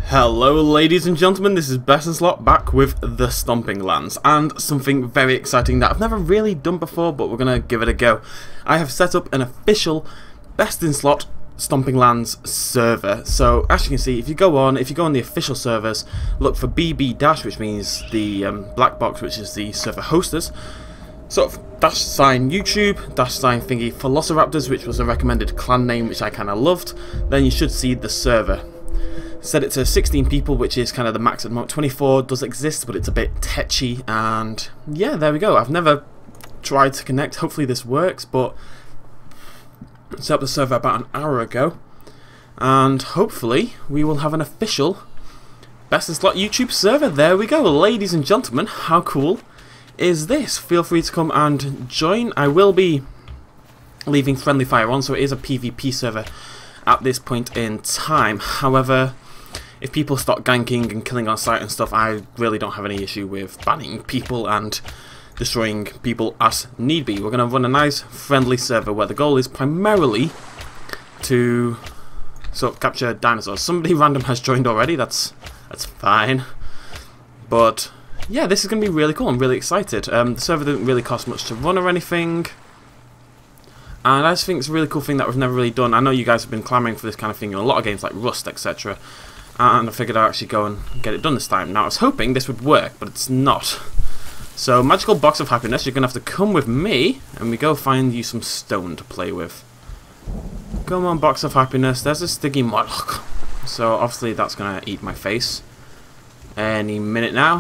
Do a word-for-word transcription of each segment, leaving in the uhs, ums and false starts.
Hello ladies and gentlemen, this is BestInSlot back with the Stomping lands and something very exciting that I've never really done before, but we're going to give it a go. I have set up an official BestInSlot Stomping lands server. So as you can see, if you go on, if you go on the official servers, look for B B dash, which means the um, black box, which is the server hostess. Sort of dash sign YouTube, dash sign thingy Velociraptors, which was a recommended clan name which I kind of loved. Then you should see the server. Set it to sixteen people, which is kind of the max at the moment. twenty-four does exist, but it's a bit tetchy, and yeah, there we go. I've never tried to connect. Hopefully this works, but set up the server about an hour ago, and hopefully we will have an official BestInSlot YouTube server. There we go, ladies and gentlemen. How cool is this? Feel free to come and join. I will be leaving friendly fire on, so it is a PvP server at this point in time. However, if people start ganking and killing on site and stuff, I really don't have any issue with banning people and destroying people as need be. We're going to run a nice friendly server where the goal is primarily to sort of capture dinosaurs. Somebody random has joined already, that's that's fine. But yeah, this is going to be really cool. I'm really excited. Um, the server didn't really cost much to run or anything, and I just think it's a really cool thing that we've never really done. I know you guys have been clamoring for this kind of thing in a lot of games like Rust, et cetera. And I figured I'd actually go and get it done this time. Now, I was hoping this would work, but it's not. So, Magical Box of Happiness, you're going to have to come with me, and we go find you some stone to play with. Come on, Box of Happiness. There's a sticky Moloch. So, obviously, that's going to eat my face any minute now.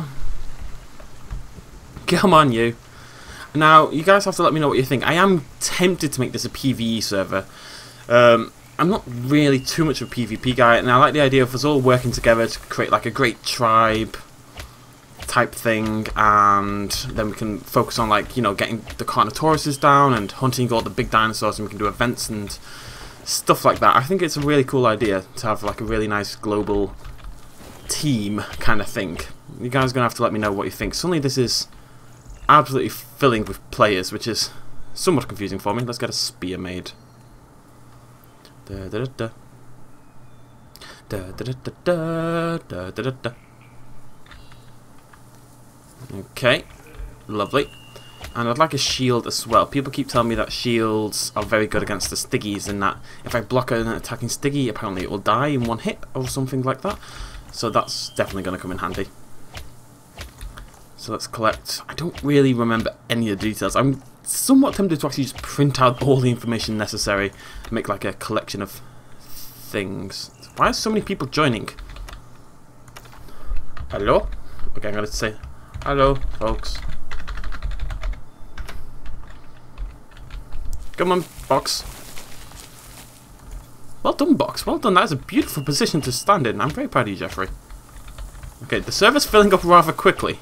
Come on, you. Now, you guys have to let me know what you think. I am tempted to make this a PvE server. Um... I'm not really too much of a PvP guy, and I like the idea of us all working together to create like a great tribe type thing, and then we can focus on, like, you know, getting the Carnotauruses down and hunting all the big dinosaurs, and we can do events and stuff like that. I think it's a really cool idea to have like a really nice global team kind of thing. You guys are going to have to let me know what you think. Suddenly this is absolutely filling with players, which is somewhat confusing for me. Let's get a spear made. Da, da, da, da. Da, da, da, da, da, da, da, da. Okay, lovely. And I'd like a shield as well. People keep telling me that shields are very good against the Stiggies, and that if I block an attacking Stiggy, apparently it will die in one hit or something like that. So that's definitely going to come in handy. So let's collect. I don't really remember any of the details. I'm somewhat tempted to actually just print out all the information necessary and make like a collection of things. Why are so many people joining? Hello? Okay, I'm going to say hello, folks. Come on, Box. Well done, Box. Well done. That is a beautiful position to stand in. I'm very proud of you, Jeffrey. Okay, the server's filling up rather quickly.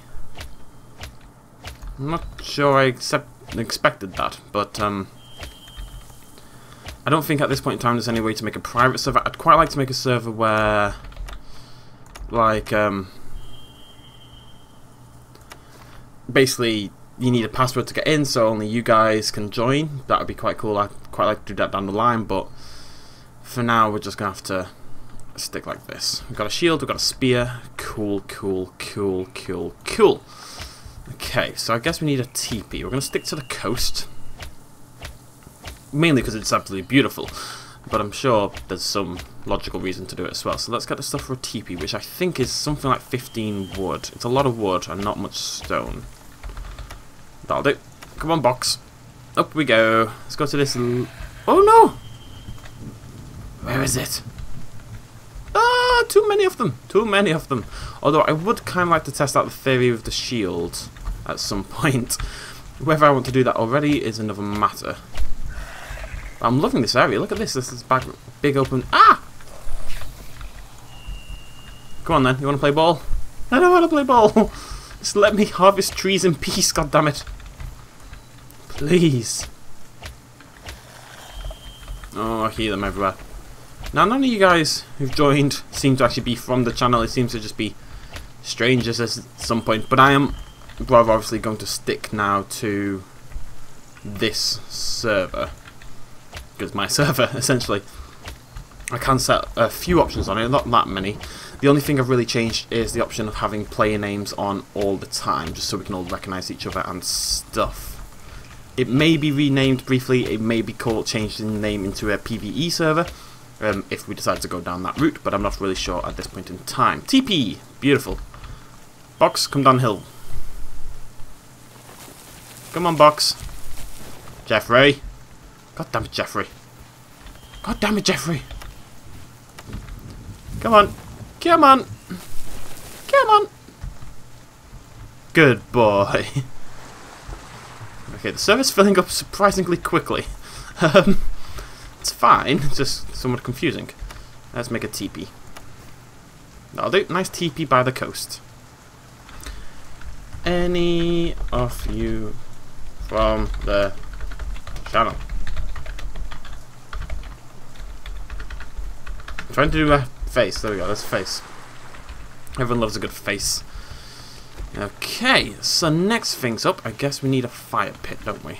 I'm not sure I accept expected that, but um, I don't think at this point in time there's any way to make a private server. I'd quite like to make a server where, like, um, basically you need a password to get in, so only you guys can join. That would be quite cool. I'd quite like to do that down the line, but for now we're just gonna have to stick like this. We've got a shield, we've got a spear. Cool, cool, cool, cool, cool. Okay, so I guess we need a teepee. We're going to stick to the coast, mainly because it's absolutely beautiful, but I'm sure there's some logical reason to do it as well. So let's get the stuff for a teepee, which I think is something like fifteen wood. It's a lot of wood and not much stone. That'll do. Come on, Box. Up we go. Let's go to this l oh no! Where is it? Ah, too many of them. Too many of them. Although I would kind of like to test out the theory of the shield at some point. Whether I want to do that already is another matter. I'm loving this area. Look at this. This is big, big open. Ah! Come on then. You want to play ball? I don't want to play ball. Just let me harvest trees in peace. God damn it. Please. Oh, I hear them everywhere. Now, none of you guys who've joined seem to actually be from the channel. It seems to just be strangers at some point. But I am rather obviously going to stick now to this server. Because my server, essentially. I can set a few options on it, not that many. The The only thing I've really changed is the option of having player names on all the time, just so we can all recognise each other and stuff. It may be renamed briefly, it may be called changed in name into a PvE server, um, if we decide to go down that route, but I'm not really sure at this point in time. T P! Beautiful. Box, come downhill. Come on, Box. Jeffrey. God damn it, Jeffrey. God damn it, Jeffrey. Come on. Come on. Come on. Good boy. Okay, the server's filling up surprisingly quickly. Um, it's fine, it's just somewhat confusing. Let's make a teepee. That'll do. Nice teepee by the coast. Any of you from the channel? I'm trying to do a face. There we go, that's a face. Everyone loves a good face. Okay, so next thing's up. I guess we need a fire pit, don't we?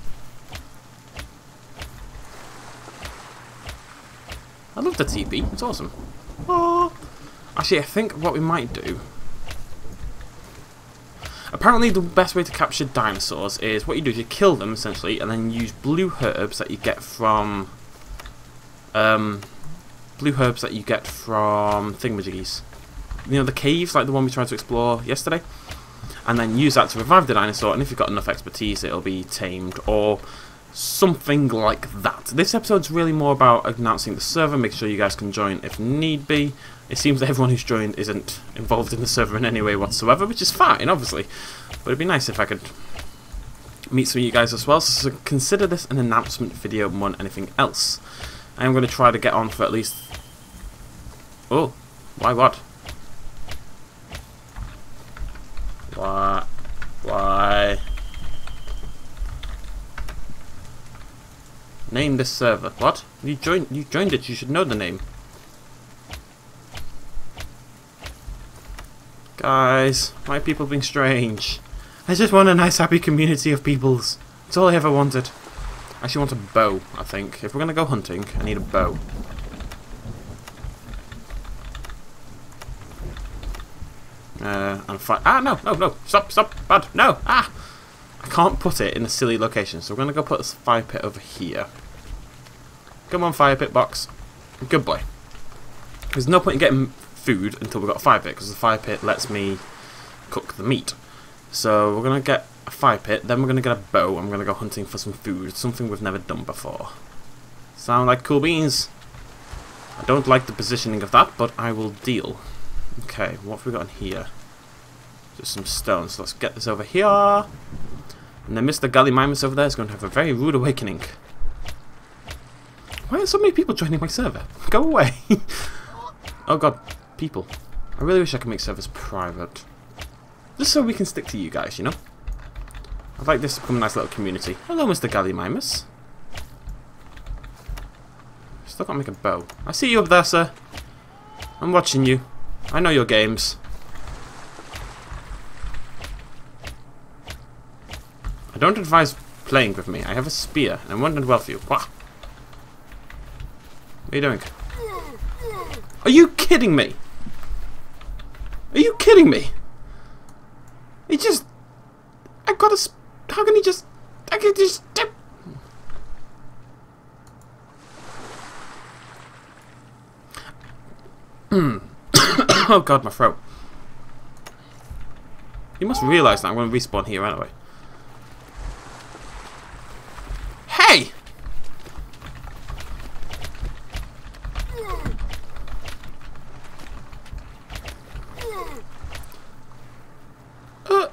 I love the T P. It's awesome. Oh. Actually, I think what we might do... Apparently the best way to capture dinosaurs is what you do is you kill them, essentially, and then use blue herbs that you get from... Um, blue herbs that you get from thingamajiggies. You know, the caves, like the one we tried to explore yesterday? And then use that to revive the dinosaur, and if you've got enough expertise, it'll be tamed, or something like that. This episode's really more about announcing the server, make sure you guys can join if need be. It seems that everyone who's joined isn't involved in the server in any way whatsoever, which is fine, obviously. But it'd be nice if I could meet some of you guys as well, so consider this an announcement video more than anything else. I am going to try to get on for at least... Oh, why what? Why? Why? Name this server. What? You joined. You joined it. You should know the name. Guys, why are people being strange? I just want a nice, happy community of peoples. That's all I ever wanted. I actually want a bow. I think if we're gonna go hunting, I need a bow. Uh, and fight. Ah, no, no, no! Stop, stop, bad, no! Ah! I can't put it in a silly location, so we're gonna go put this fire pit over here. Come on, fire pit box. Good boy. There's no point in getting food until we've got a fire pit, because the fire pit lets me cook the meat. So we're gonna get a fire pit, then we're gonna get a bow, and we're gonna go hunting for some food, something we've never done before. Sound like cool beans? I don't like the positioning of that, but I will deal. Okay, what have we got in here? Just some stones. So let's get this over here. And then Mister Gallimimus over there is going to have a very rude awakening. Why are so many people joining my server? Go away! Oh god, people. I really wish I could make servers private. Just so we can stick to you guys, you know? I'd like this to become a nice little community. Hello, Mister Gallimimus. Still can't make a bow. I see you up there, sir. I'm watching you. I know your games. I don't advise playing with me. I have a spear, and I want it well for you. Wah. What are you doing? Are you kidding me? Are you kidding me? He just... I got a... Sp How can he just... I can just... Hmm. Oh god, my throat. You must realise that I'm going to respawn here anyway. Hey! Uh.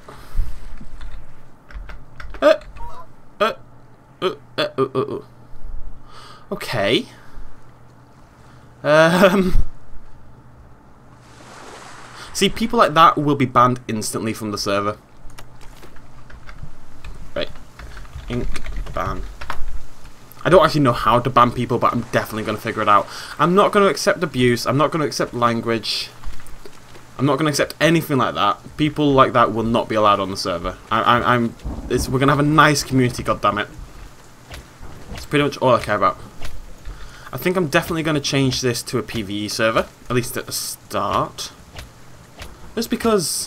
Uh. Uh. Uh. Uh. Uh. Uh. Okay. Um... See, people like that will be banned instantly from the server. Right. Ink ban. I don't actually know how to ban people, but I'm definitely going to figure it out. I'm not going to accept abuse. I'm not going to accept language. I'm not going to accept anything like that. People like that will not be allowed on the server. I, I, I'm. It's, we're going to have a nice community, goddammit. That's pretty much all I care about. I think I'm definitely going to change this to a PvE server, at least at the start. Just because...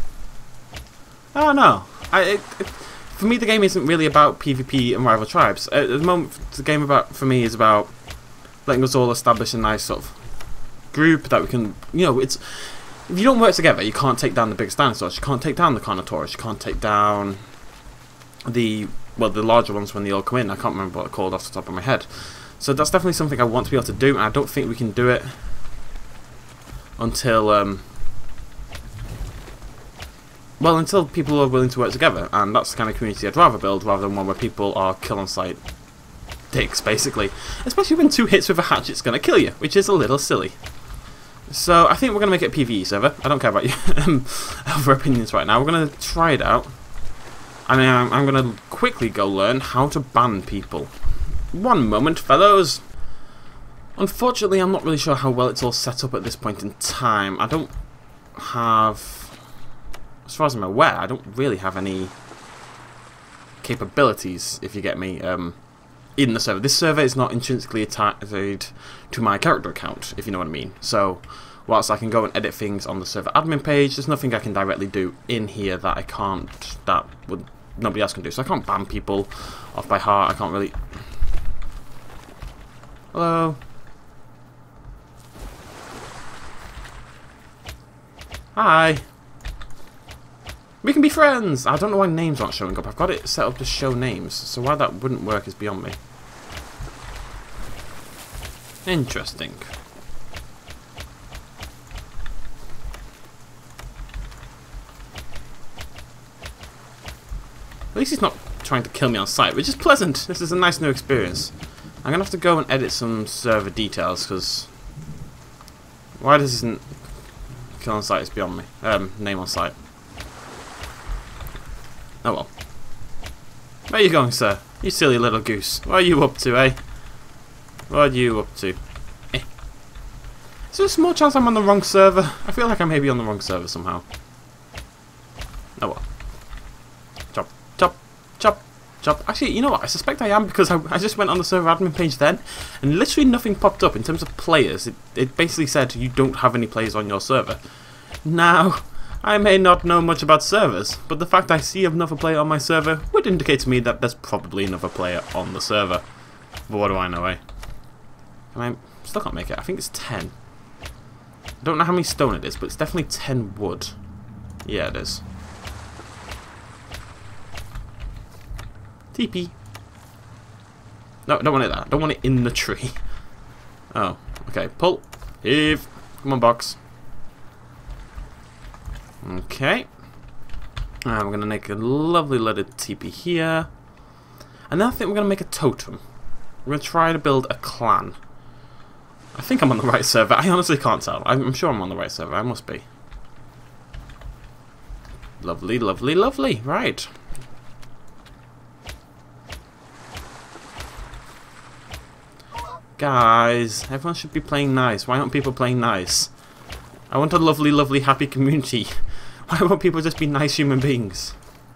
I don't know. I, it, it, for me, the game isn't really about PvP and rival tribes. At the moment, the game about for me is about letting us all establish a nice sort of group that we can, you know, it's... If you don't work together, you can't take down the biggest dinosaurs. You can't take down the Carnotaurus. You can't take down the, well, the larger ones when they all come in. I can't remember what they're called off the top of my head. So that's definitely something I want to be able to do, and I don't think we can do it until, um, well, until people are willing to work together, and that's the kind of community I'd rather build rather than one where people are kill-on-sight dicks, basically. Especially when two hits with a hatchet's going to kill you, which is a little silly. So I think we're going to make it a PvE server. I don't care about you other opinions right now. We're going to try it out. And I'm, I'm going to quickly go learn how to ban people. One moment, fellows. Unfortunately, I'm not really sure how well it's all set up at this point in time. I don't have... As far as I'm aware, I don't really have any capabilities, if you get me, um, in the server. This server is not intrinsically attached to my character account, if you know what I mean. So, whilst I can go and edit things on the server admin page, there's nothing I can directly do in here that I can't, that would nobody else can do. So I can't ban people off by heart. I can't really... Hello? Hi! We can be friends! I don't know why names aren't showing up. I've got it set up to show names, so why that wouldn't work is beyond me. Interesting. At least he's not trying to kill me on sight, which is pleasant. This is a nice new experience. I'm going to have to go and edit some server details, because... Why this isn't... Kill on sight is beyond me. Um, name on sight. Oh well. Where are you going, sir? You silly little goose. What are you up to, eh? What are you up to? Eh. Is there a small chance I'm on the wrong server? I feel like I may be on the wrong server somehow. Oh well. Chop, chop, chop, chop. Actually, you know what? I suspect I am, because I, I just went on the server admin page then, and literally nothing popped up in terms of players. It, it basically said you don't have any players on your server. Now, I may not know much about servers, but the fact I see another player on my server would indicate to me that there's probably another player on the server. But what do I know, eh? And I still can't make it. I think it's ten. I don't know how many stone it is, but it's definitely ten wood. Yeah, it is. T P. No, don't want it that. Don't want it in the tree. Oh, okay. Pull. Heave. Come on, box. Okay. And we're going to make a lovely leaded teepee here. And then I think we're going to make a totem. We're going to try to build a clan. I think I'm on the right server. I honestly can't tell. I'm sure I'm on the right server. I must be. Lovely, lovely, lovely. Right. Guys, everyone should be playing nice. Why aren't people playing nice? I want a lovely, lovely, happy community. Why won't people just be nice human beings?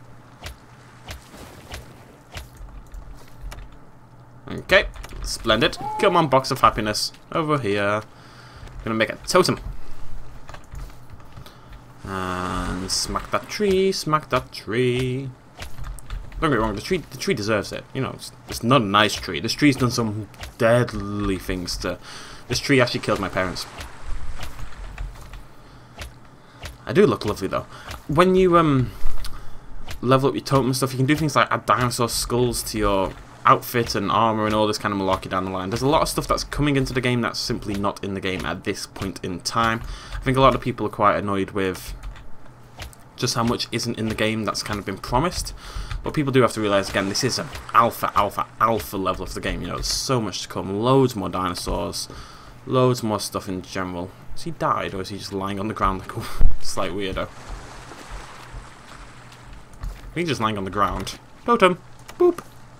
Okay, splendid. Come on, box of happiness. Over here. Gonna make a totem. And smack that tree, smack that tree. Don't get me wrong, the tree, the tree deserves it. You know, it's, it's not a nice tree. This tree's done some deadly things to... This tree actually killed my parents. I do look lovely though. When you um level up your totem and stuff, you can do things like add dinosaur skulls to your outfit and armor and all this kind of malarkey down the line. There's a lot of stuff that's coming into the game that's simply not in the game at this point in time. I think a lot of people are quite annoyed with just how much isn't in the game that's kind of been promised. But people do have to realise, again, this is an alpha, alpha, alpha level of the game. You know, there's so much to come. Loads more dinosaurs. Loads more stuff in general. Has he died, or is he just lying on the ground like a slight weirdo? I think he's just lying on the ground. Totem! Boop!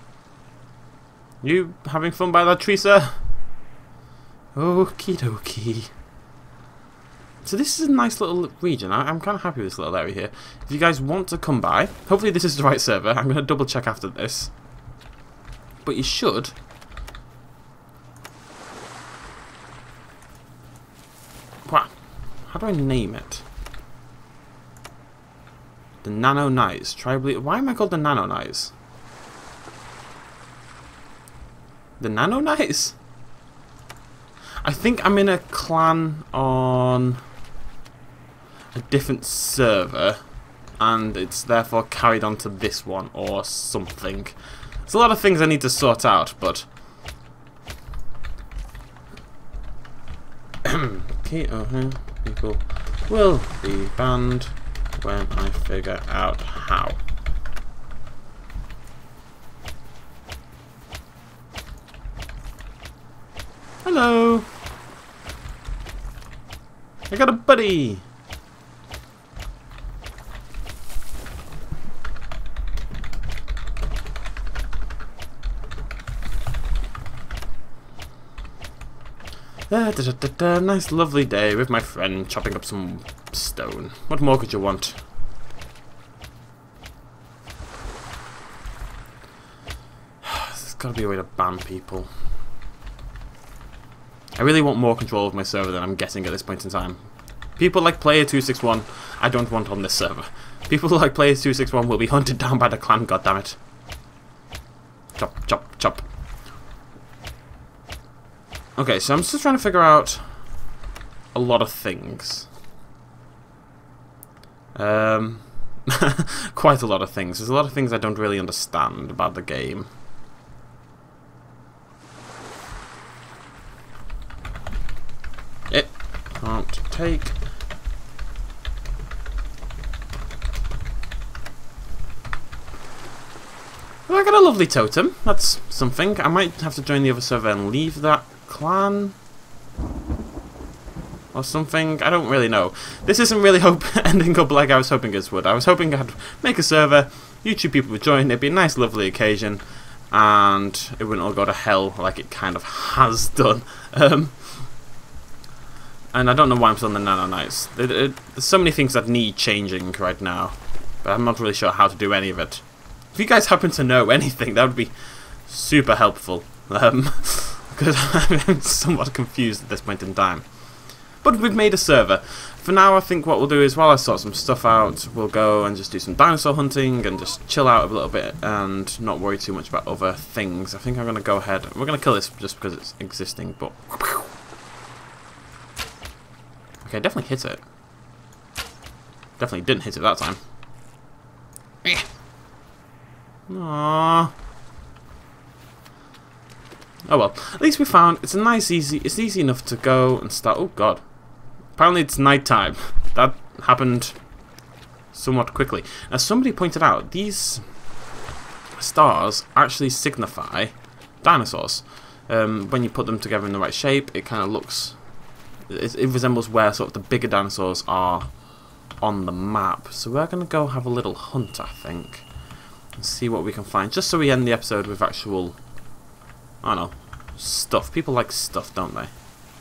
You having fun by that tree, sir? Okie dokie. So this is a nice little region. I I'm kind of happy with this little area here. If you guys want to come by, hopefully this is the right server. I'm going to double check after this. But you should do I name it? The Nano Knights. Tribally. Why am I called the Nano Knights? The Nano Knights? I think I'm in a clan on a different server, and it's therefore carried on to this one or something. There's a lot of things I need to sort out, but key uh, people will be banned when I figure out how. Hello! I got a buddy! Da, da, da, da, da. Nice lovely day with my friend chopping up some stone. What more could you want? There's gotta be a way to ban people. I really want more control of my server than I'm getting at this point in time. People like Player two six one, I don't want on this server. People like Player two six one will be hunted down by the clan, goddammit. Chop, chop, chop. Okay, so I'm just trying to figure out a lot of things. Um, quite a lot of things. There's a lot of things I don't really understand about the game. It can't take. Well, I got a lovely totem. That's something. I might have to join the other server and leave that clan or something. I don't really know. This isn't really hope ending up like I was hoping it would. I was hoping I'd make a server, YouTube people would join, it'd be a nice lovely occasion, and it wouldn't all go to hell like it kind of has done. Um, and I don't know why I'm still on the Nano Knights. There, there, there's so many things that need changing right now, but I'm not really sure how to do any of it. If you guys happen to know anything, that would be super helpful. Um, because I'm somewhat confused at this point in time. But we've made a server. For now, I think what we'll do is, while I sort some stuff out, we'll go and just do some dinosaur hunting and just chill out a little bit and not worry too much about other things. I think I'm going to go ahead. We're going to kill this just because it's existing, but... Okay, definitely hit it. Definitely didn't hit it that time. Aww. Oh well, at least we found it's a nice, easy. It's easy enough to go and start. Oh god! Apparently it's night time. That happened somewhat quickly. As somebody pointed out, these stars actually signify dinosaurs. Um, when you put them together in the right shape, it kind of looks. It, it resembles where sort of the bigger dinosaurs are on the map. So we're gonna go have a little hunt, I think, and see what we can find. Just so we end the episode with actual. I don't know, stuff. People like stuff, don't they?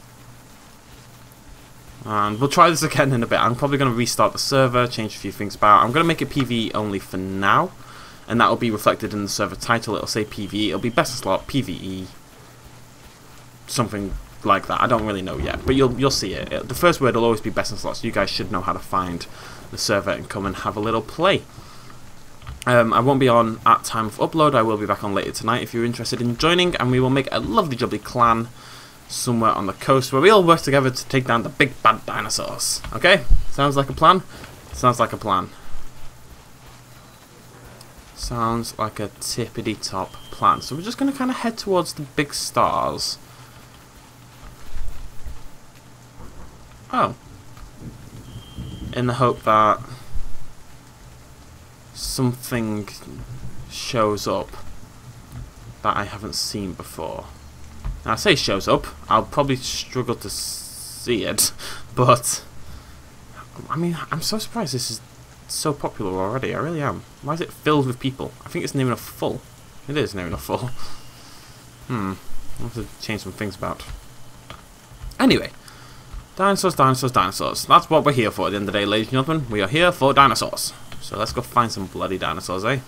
And we'll try this again in a bit. I'm probably going to restart the server, change a few things about. I'm going to make it P V E only for now, and that will be reflected in the server title. It'll say P V E. It'll be BestInSlot, P V E, something like that. I don't really know yet, but you'll you'll see it. The first word will always be BestInSlot, so you guys should know how to find the server and come and have a little play. Um, I won't be on at time of upload. I will be back on later tonight if you're interested in joining, and we will make a lovely jubbly clan somewhere on the coast where we all work together to take down the big bad dinosaurs. Okay? Sounds like a plan? Sounds like a plan. Sounds like a tippity top plan. So we're just going to kind of head towards the big stars. Oh. In the hope that something shows up that I haven't seen before. Now, I say shows up, I'll probably struggle to see it, but I mean, I'm so surprised this is so popular already. I really am. Why is it filled with people? I think it's near enough full. It is near enough full. Hmm. I'll have to change some things about. Anyway, dinosaurs, dinosaurs, dinosaurs. That's what we're here for at the end of the day, ladies and gentlemen. We are here for dinosaurs. So let's go find some bloody dinosaurs, eh?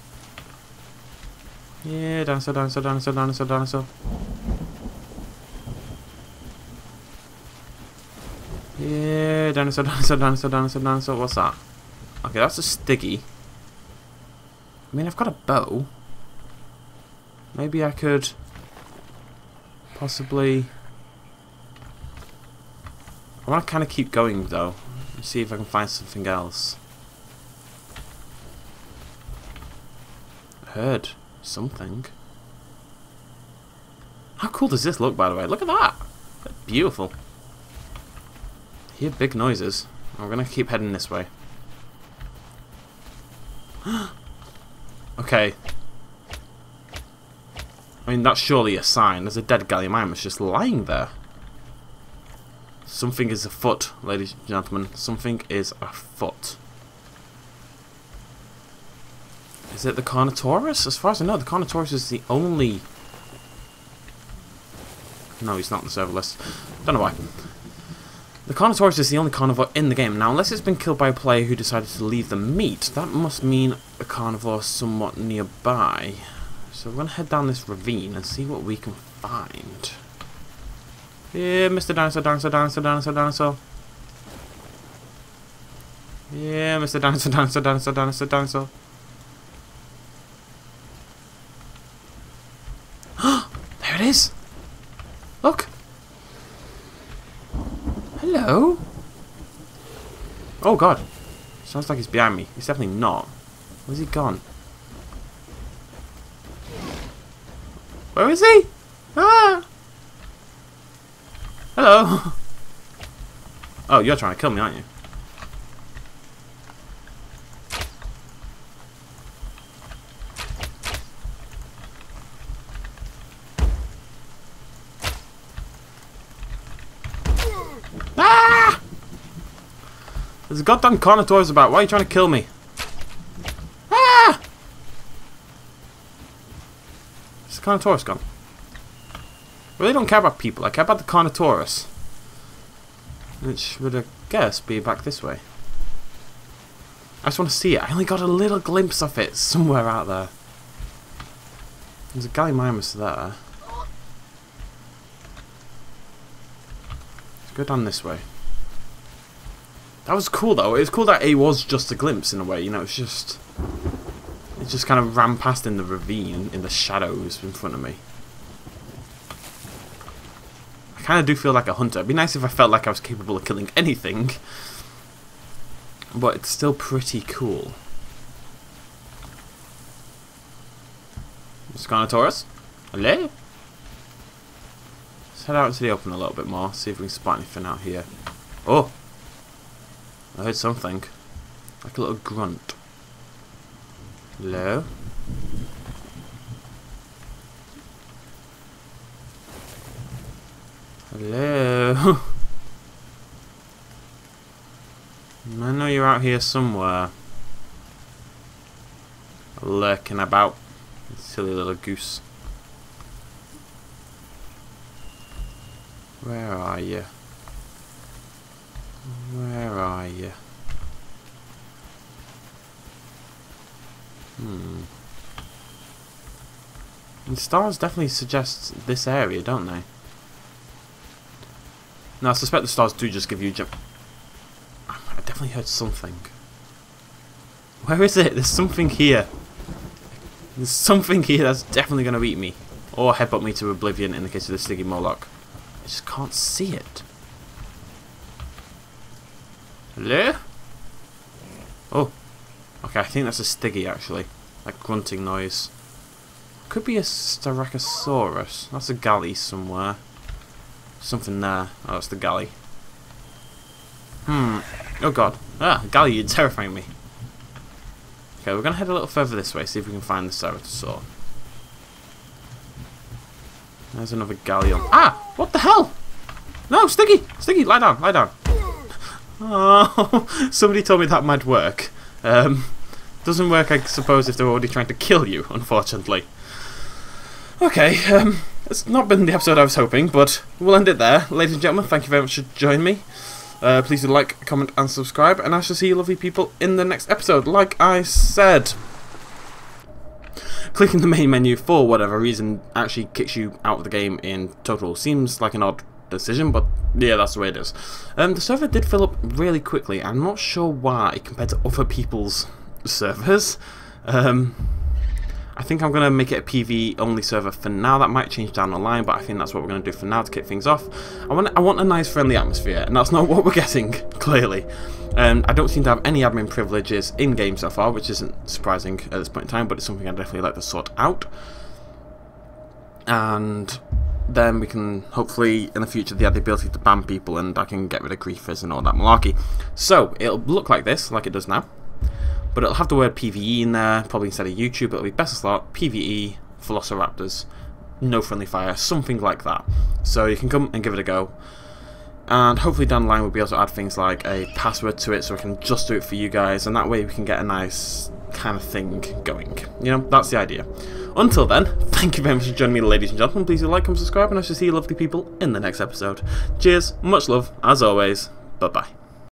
Yeah, dinosaur, dinosaur, dinosaur, dinosaur, dinosaur. Yeah, dinosaur, dinosaur, dinosaur, dinosaur, dinosaur. What's that? Okay, that's a Stiggy. I mean, I've got a bow. Maybe I could possibly... I want to kind of keep going, though. And see if I can find something else. I heard something. How cool does this look, by the way? Look at that! That's beautiful. I hear big noises. We're going to keep heading this way. Okay. I mean, that's surely a sign. There's a dead Gallimimus just lying there. Something is afoot, ladies and gentlemen. Something is afoot. Is it the Carnotaurus? As far as I know, the Carnotaurus is the only... No, he's not on the server list. Don't know why. The Carnotaurus is the only carnivore in the game. Now, unless it's been killed by a player who decided to leave the meat, that must mean a carnivore somewhat nearby. So we're going to head down this ravine and see what we can find. Yeah, Mister Dinosaur, Dinosaur, Dinosaur, Dinosaur, Dinosaur. Yeah, Mister Dinosaur, Dinosaur, Dinosaur, Dinosaur, Dinosaur. There it is! Look! Hello? Oh god. Sounds like he's behind me. He's definitely not. Where's he gone? Where is he? Ah! Hello! Oh, you're trying to kill me, aren't you? Ah! There's a goddamn Carnotaurus about. Why are you trying to kill me? Ah! Is the Carnotaurus gone? I really don't care about people. I care about the Carnotaurus. Which would, I guess, be back this way. I just want to see it. I only got a little glimpse of it somewhere out there. There's a Gallimimus there. Let's go down this way. That was cool, though. It was cool that it was just a glimpse, in a way. You know, it's just... It just kind of ran past in the ravine, in the shadows in front of me. I kind of do feel like a hunter. It'd be nice if I felt like I was capable of killing anything. But it's still pretty cool. Carnotaurus? Hello? Let's head out into the open a little bit more. See if we can spot anything out here. Oh! I heard something. Like a little grunt. Hello? Hello? I know you're out here somewhere. Lurking about. Silly little goose. Where are you? Where are you? Hmm. And stars definitely suggest this area, don't they? No, I suspect the stars do just give you jump. I definitely heard something. Where is it? There's something here. There's something here that's definitely going to eat me. Or headbutt me to oblivion in the case of the Stiggy Moloch. I just can't see it. Hello? Oh. Okay, I think that's a Stiggy actually. That grunting noise. Could be a Styracosaurus. That's a galley somewhere. Something there. Oh, that's the galley. Hmm. Oh god. Ah, galley, you're terrifying me. Okay, we're going to head a little further this way, see if we can find the Ceratosaur. There's another galleon. Ah! What the hell? No, Stiggy! Stiggy, lie down, lie down. Oh, somebody told me that might work. Um, doesn't work, I suppose, if they're already trying to kill you, unfortunately. Okay, um, it's not been the episode I was hoping, but we'll end it there. Ladies and gentlemen, thank you very much for joining me. Uh, please do like, comment and subscribe, and I shall see you lovely people in the next episode. Like I said, clicking the main menu for whatever reason actually kicks you out of the game in total. Seems like an odd decision, but yeah, that's the way it is. Um, the server did fill up really quickly. I'm not sure why compared to other people's servers. Um, I think I'm going to make it a PvE only server for now. That might change down the line, but I think that's what we're going to do for now to kick things off. I want I want a nice friendly atmosphere, and that's not what we're getting, clearly. Um, I don't seem to have any admin privileges in-game so far, which isn't surprising at this point in time, but it's something I'd definitely like to sort out. And then we can, hopefully, in the future, they have the ability to ban people, and I can get rid of griefers and all that malarkey. So, it'll look like this, like it does now. But it'll have the word PvE in there, probably instead of YouTube. It'll be BestInSlot, PvE, Velociraptors, no friendly fire, something like that. So you can come and give it a go. And hopefully down the line we'll be able to add things like a password to it so we can just do it for you guys. And that way we can get a nice kind of thing going. You know, that's the idea. Until then, thank you very much for joining me, ladies and gentlemen. Please do like, comment, subscribe, and I shall see you lovely people in the next episode. Cheers, much love, as always. Bye-bye.